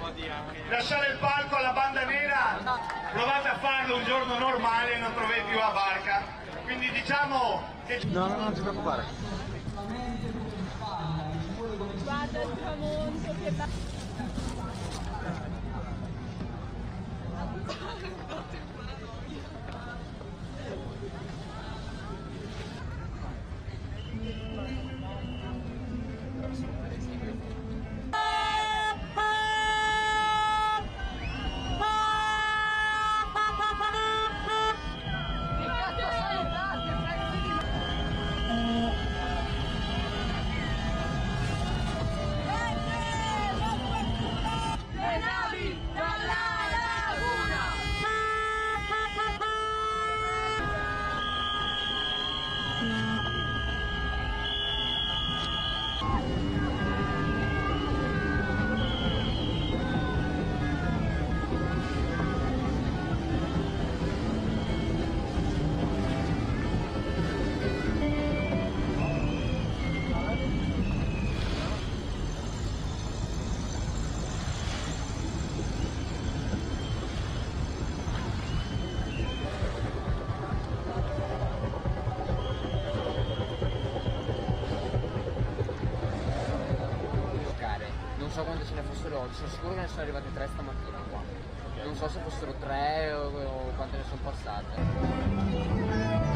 lasciare il palco alla banda nera, provate a farlo un giorno normale e non troverete più la barca. Quindi diciamo che... No, non ti preoccupare. Guarda il tramonto che non so quante ce ne fossero oggi, sono sicuro che ne sono arrivate 3 stamattina qua. Non so se fossero 3 o quante ne sono passate.